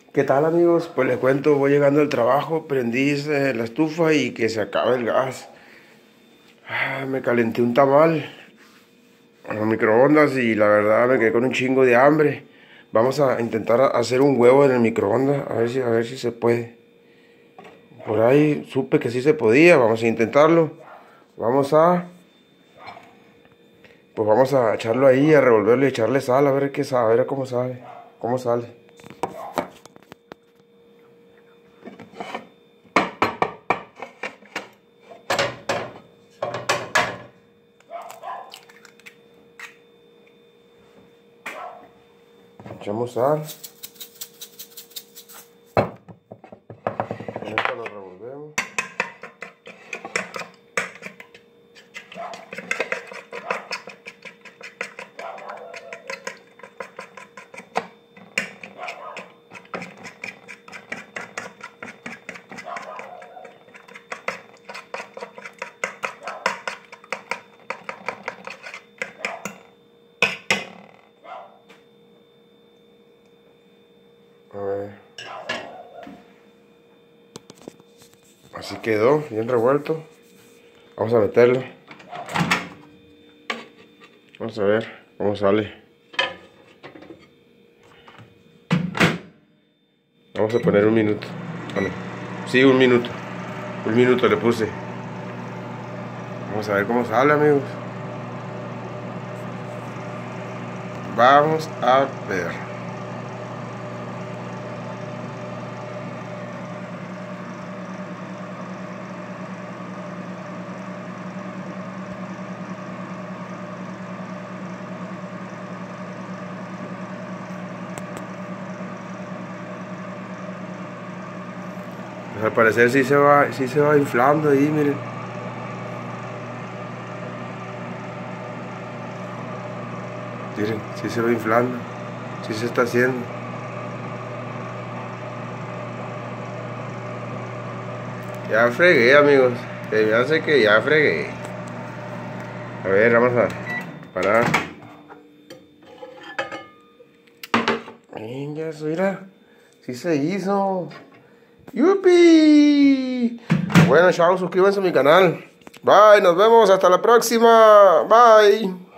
¿Qué tal, amigos? Pues les cuento, voy llegando al trabajo, prendí la estufa y que se acaba el gas. Me calenté un tamal en los microondas y la verdad me quedé con un chingo de hambre. Vamos a intentar hacer un huevo en el microondas, a ver si se puede. Por ahí supe que sí se podía, vamos a intentarlo. Vamos a, pues vamos a echarlo ahí, a revolverlo y echarle sal, a ver qué sabe, a ver cómo sabe, cómo sale. Echamos sal. Esto lo revolvemos. A ver. Así quedó, bien revuelto. Vamos a meterlo. Vamos a ver cómo sale. Vamos a poner un minuto. Vale. Sí, un minuto. Un minuto le puse. Vamos a ver cómo sale, amigos. Vamos a ver. Pues al parecer sí se va inflando ahí, miren. Miren, sí se va inflando. Sí se está haciendo. Ya fregué, amigos. Se me hace que ya fregué. A ver, vamos a parar. Ya eso, mira. Sí se hizo. ¡Yupi! Bueno, chavos, suscríbanse a mi canal. Bye, nos vemos, hasta la próxima. Bye.